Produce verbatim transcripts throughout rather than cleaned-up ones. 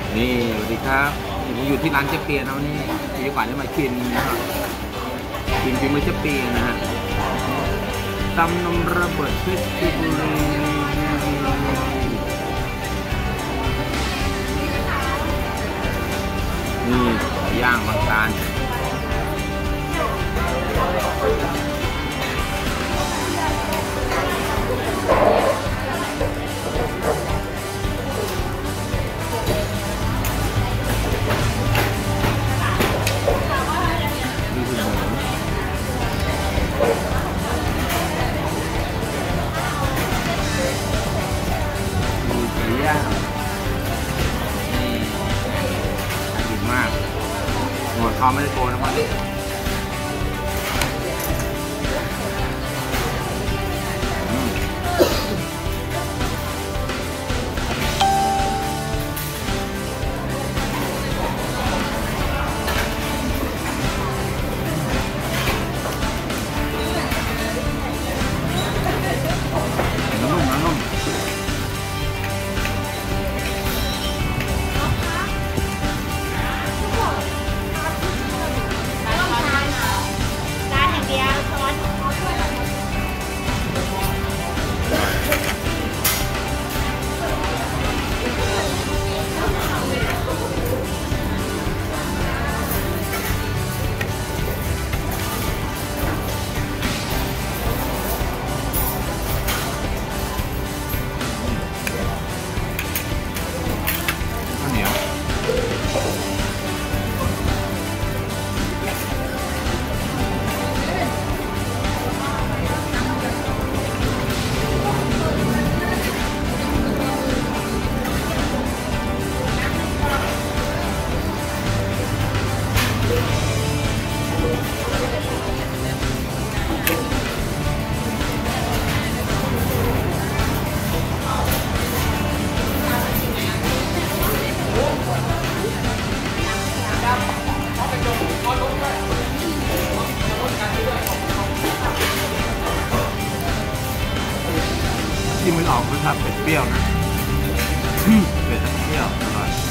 นี่สวัสดีครับผมอยู่ที่ร้านเจ๊เปียนะวันนี้มีโอกาสได้มากินนะครับกินฝีมือเจ๊เปียนะฮะตำนมระเบิดเพชรบุรีนี่ย่างบางตาลเขาไม่ได้โกนนะมันที่มันออกรสชาติเผ็ดเปรี้ยวนะเผ็ดเปรี้ยวอร่อย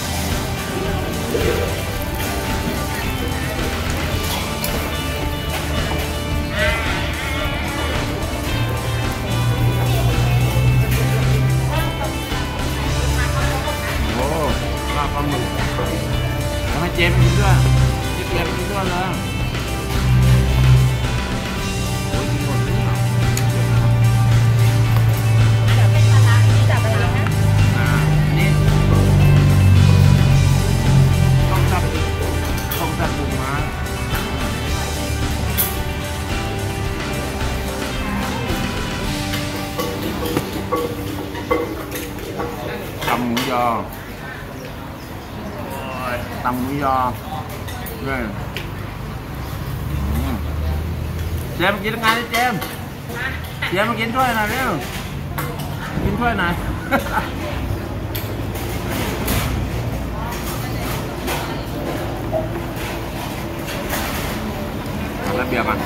โอ้ลาบปลาหมึกทำให้เจมกินด้วยเจมกินด้วยเลยตำหมูยอตำหมูยอด้วยเจมกินยังไงเจมเจมมากินถ้วยหน่อยเร็วกินถ้วยหน่อยทำระเบียบมัน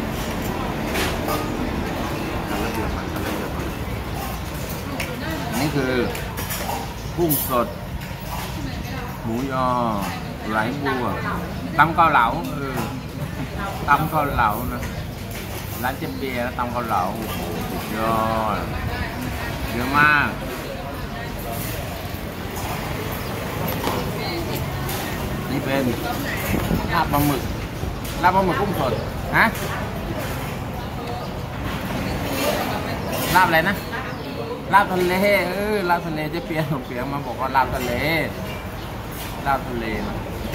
ทำระเบียบมันทำระเบียบมันนี่คือกุ้งสดหมูยอไหลบัวตำเกาเหลาเออตำเกาเหลานะร้านเจ๊เปียตำเกาเหลาโอ้โหสุดยอดเยอะมากนี่เป็นลาบปลาหมึกลาบปลาหมึกกุ้งสดฮะลาบอะไรนะลาบทะเลเออลาบทะเลเจ๊เปียเปียมาบอกว่าลาบทะเลลาบทะเลนะ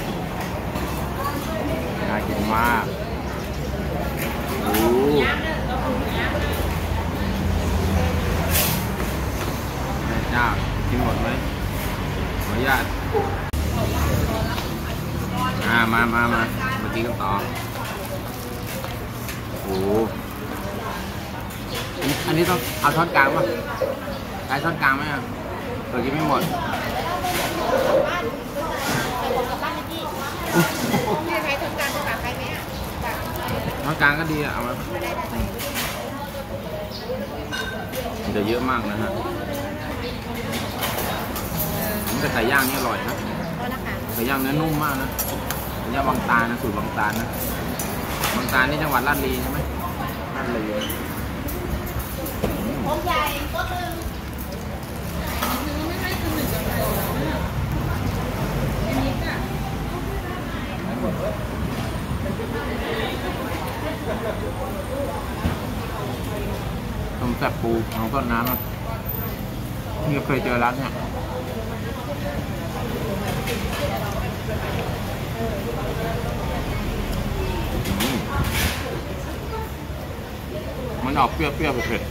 น่ากินมากโอ้แม่เจ้ากินหมดไหมขออนุญาตอ่ามามามามากินกันต่อโอ้อันนี้ต้องเอาช้อนกลางป่ะใช้ช้อนกลางไหมอ่ะเผื่อกินไม่หมดใช้ช้อนกลางภาษาไทยไหมอ่ะช้อนกลางก็ดีอ่ะเอามามันจะเยอะมากนะฮะมันจะไก่ย่างนี่อร่อยนะก็นะคะไก่ย่างเนื้อนุ่มมากนะไก่ย่างบางตานะสูตรบางตานะบางตานี่จังหวัดราชบุรีใช่ไหมราชบุรีโต๊ะใหญ่โต๊ะหนึ่งต้มแซ่บปูของต้นน้ำนะนี่เคยเจอร้านเนี่ยมันออกเปรี้ยวๆเผ็ด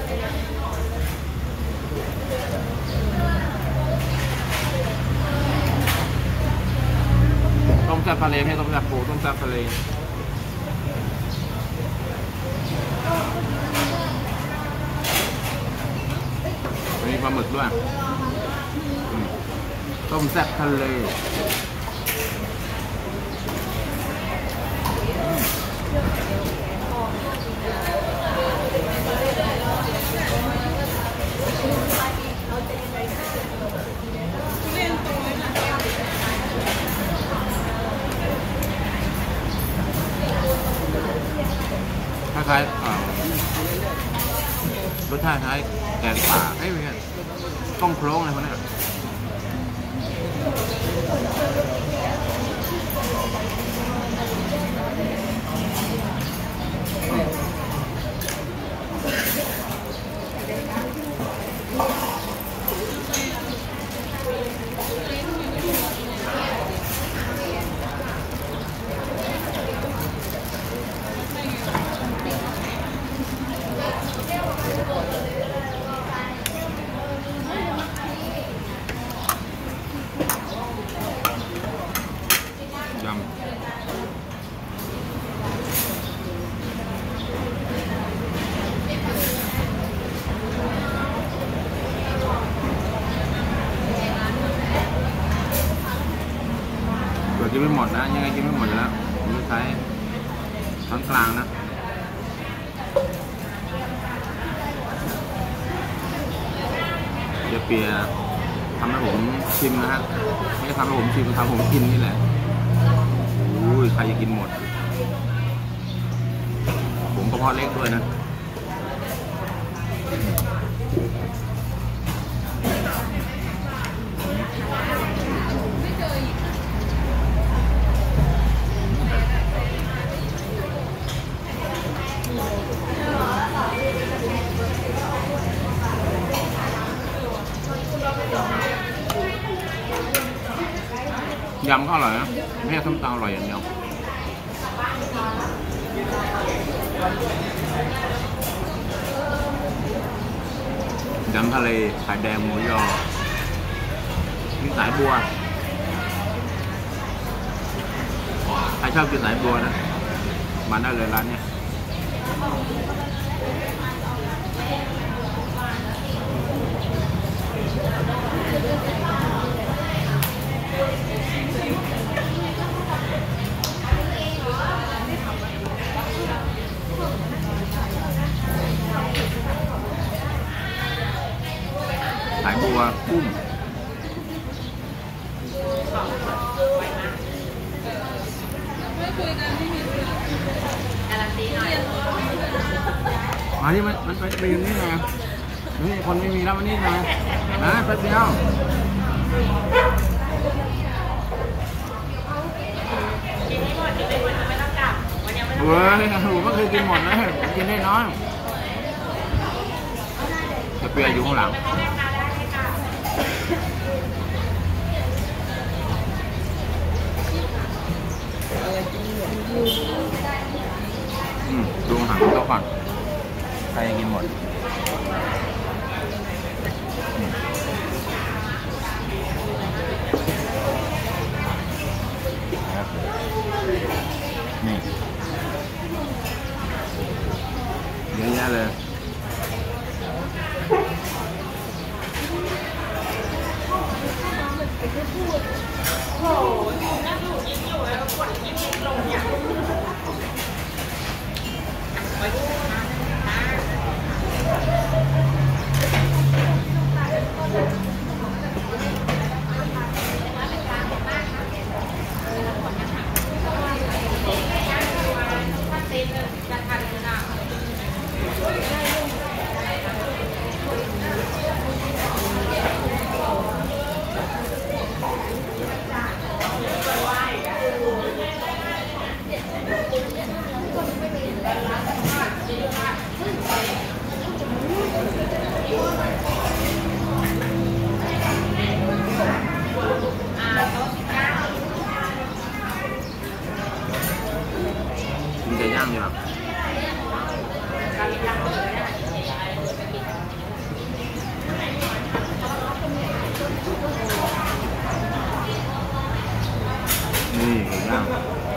ต้มแซ่บทะเลไม่ใช่ต้มแซ่บปูต้มแซ่บทะเลมีปลาหมึกด้วยต้มแซ่บทะเลคล้ายๆรสชาติคล้ายแกงป่าเอ้ยไม่ใช่ต้มโครงอะไรพวกนี้กินไม่หมดนะยังไงกินไม่หมดแล้วผมจะใช้ช้อนกลางนะจะเปียทำให้ผมชิมนะฮะไม่ได้ทำให้ผมชิมทำให้ผมกินนี่แหละอุ้ยใครจะกินหมดผมกระเพาะเล็กด้วยนะยำก็อร่อยนะไม่ใช่ส้มตำอร่อยอย่างเดียวยำทะเลไข่แดงหมูยอมีสายบัวใครชอบกินสายบัวนะมาได้เลยร้านเนี้ยสายบัวกุ้งอันนี้มันมันเป็นอย่างนี้นะนี่คนไม่มีแล้ววันนี้นะนะแป๊บเดียวเว้ยผมก็เคยกินหมดนะกินได้น้อยจะเปียอยู่ข้างหลังอืมดูอาหารตัวก่อนใครกินหมดนี่เยอะแยะเลยโอ้โหน่าดูยิ่งอยู่แล้วกดยิ่งลงเนี่ยางดีกว่านี่ไก่ย่าง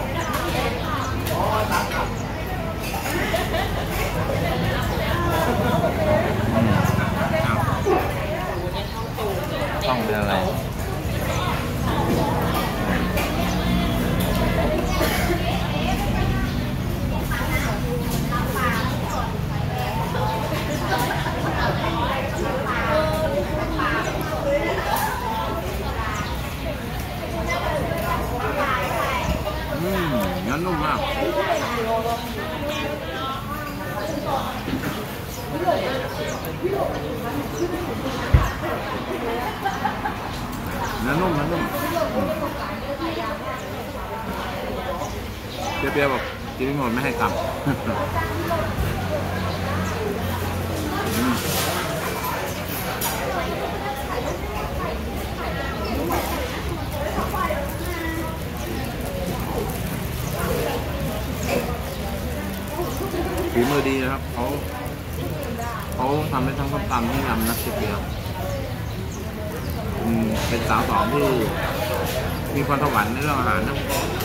ต้องเป็นอะไรอืมเนื้อนุ่มมากเนื้อนุ่มเนื้อนุ่มเปรี้ยวๆบอกกินไม่หมดไม่ให้กลับฝีมือดีนะครับเขาเขาทำได้ทั้งส้มตำทั้งยำนะเชฟเบียร์เป็นสาวสองที่มีความถวันในเรื่องอาหารนะ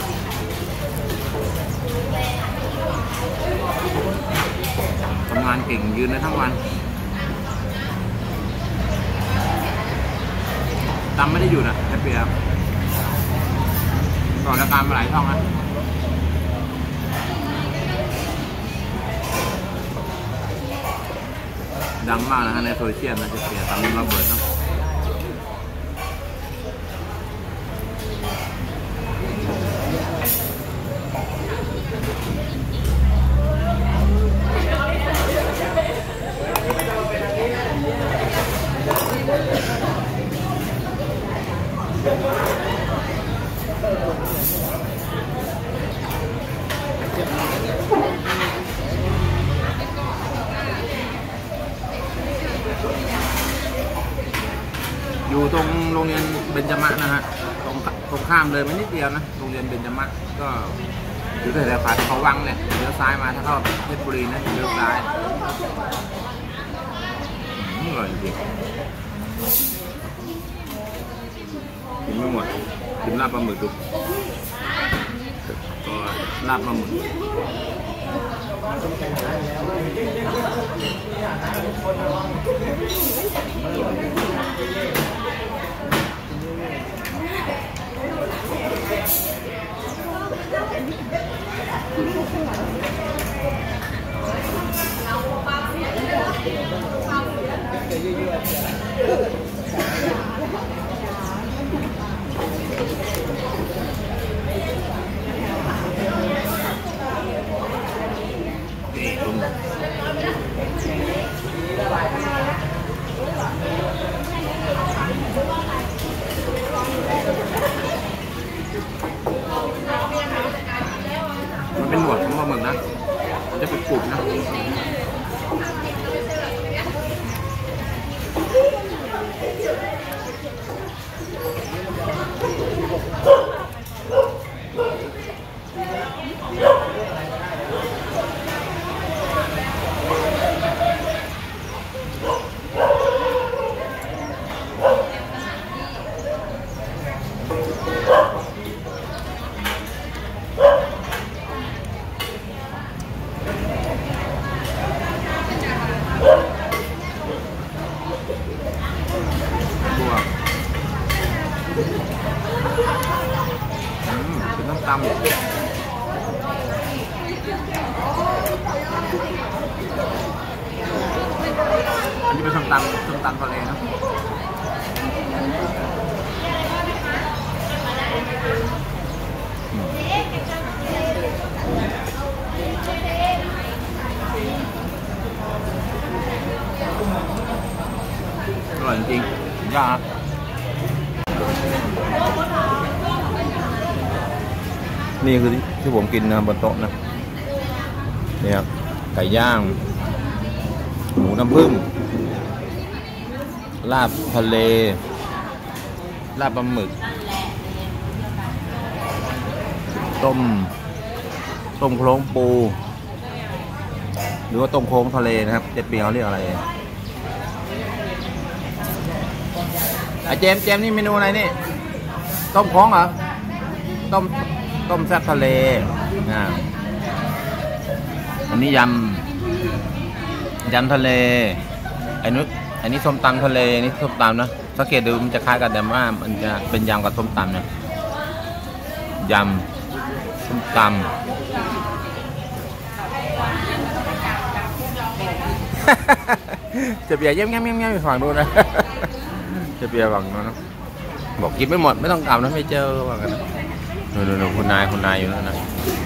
ทำงานเก่งยืนได้ทั้งวันตำไม่ได้อยู่นะเชฟเบียร์ต่อรายการมาหลายช่องนะดังมากนะฮะในโซเชียลนะเชฟเบียร์ตำระเบิดนะอยู่ตรงโรงเรียนเบญจมะนะฮะตรงตรงข้ามเลยไม่นิดเดียวนะโรงเรียนเบญจมะก็อยู่แถวๆขาเขาวังเนี่ยเลี้ยวซ้ายมาถ้าเข้าเพชรบุรีนะเลี้ยวซ้ายอร่อยจริงกินไม่หมดกินลาบปลาหมึกดูก็ลาบปลาหมึกมันเป็นหนวดของปลาหมึกนะมันจะเป็นกรุบนะเป็นน้ำตำอันนี้เป็นส้มตำส้มตำทะเลนะอร่อยจริงๆยากนี่คือที่ผมกินนะบนโต๊ะนะนี่ครับไก่ย่างหมูน้ำผึ้งลาบทะเลลาบปลาหมึกต้มต้มโครงปูหรือว่าต้มโค้งทะเลนะครับเจ๊เปียวเรียกอะไรไอเจมเจมนี่เมนูอะไรนี่ต้มโค้งเหรอต้มต้มแซ่บทะเลอ่าอันนี้ยำยำทะเลไอ้นุ๊กอันนี้ส้มตำทะเลนี่ส้มตำนะสังเกตดูมันจะคล้ายกันแต่ว่ามันจะเป็นยำกับส้มตำเนี่ยยำส้มตำ จะเบียร์เยี่ยมเยี่ยมเยี่ยมเยี่ยมไปฝั่งดูนะ จะเบียร์ฝั่งนู้นนะบอกกินไม่หมดไม่ต้องกลับนะไม่เจอว่ากันนะดูดูดูคุณนายคุณนายอยู่นั่นนะ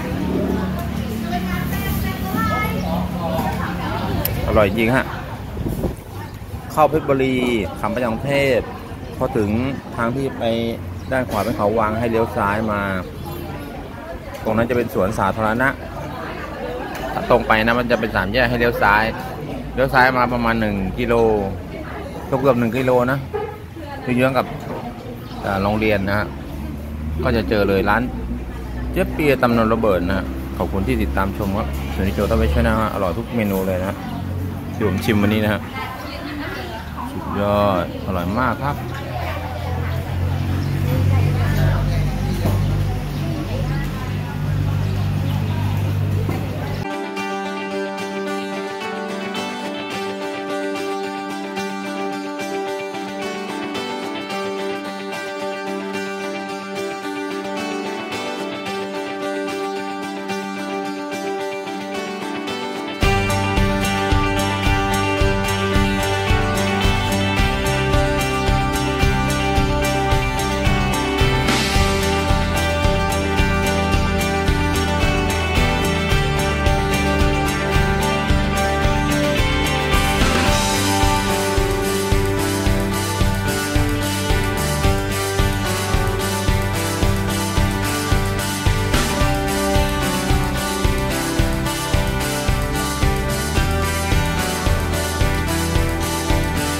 อร่อยจริงฮะเข้าเพชรบุรีคำพยังเทพพอถึงทางที่ไปด้านขวาเป็นเขาวังให้เลี้ยวซ้ายมาตรงนั้นจะเป็นสวนสาธารณะถ้าตรงไปนะมันจะเป็นสามแยกให้เลี้ยวซ้ายเลี้ยวซ้ายมาประมาณหนึ่งกิโลเกือบหนึ่งกิโลนะคือเยื้องกับโรงเรียนนะฮะก็จะเจอเลยร้านเจ๊เปียตำนนระเบิดนะฮะขอบคุณที่ติดตามชมครับส่วนนี้โจต้องไปช่วยนะฮะอร่อยทุกเมนูเลยนะที่ผมชิมวันนี้นะฮะสุดยอดอร่อยมากครับ